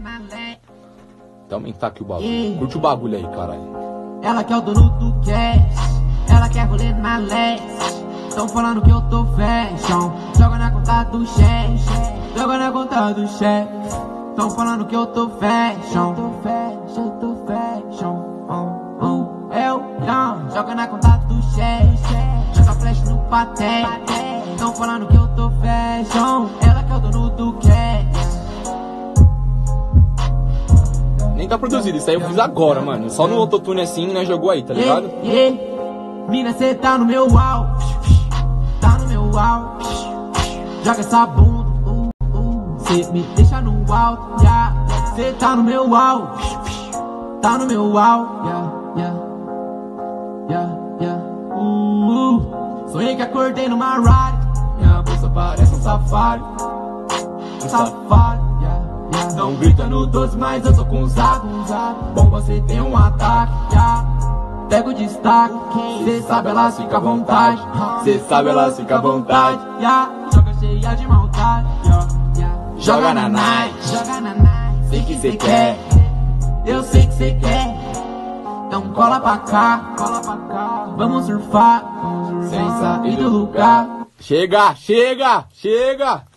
Até aumentar aqui o bagulho. Curte o bagulho aí, caralho. Ela quer o dono do cash, ela quer rolê na leste. Tão falando que eu tô fashion, joga na conta do chefe, joga na conta do chefe. Tão falando que eu tô fashion, tô fashion. Eu, joga na conta do chefe, joga flash no patente. Tão falando que eu tô fashion, ela quer o dono do cash. Nem tá produzido, isso aí eu fiz agora, mano. Só no autotune assim, né, jogou aí, tá ligado? Mina, cê tá no meu auge, tá no meu auge. Joga essa bunda, cê me deixa no alto, cê tá no meu auge, tá no meu auge, sonhei que acordei numa ride, minha bolsa parece um safari, Não grita no 12, mas eu tô com usado. Bom, você tem um ataque, pega o destaque. Cê sabe, elas fica à vontade. Cê sabe, elas fica à vontade. Joga cheia de maldade. Joga na night. Sei que cê quer. Eu sei que cê quer. Então cola pra cá. Vamos surfar sem sair do lugar. Chega, chega, chega!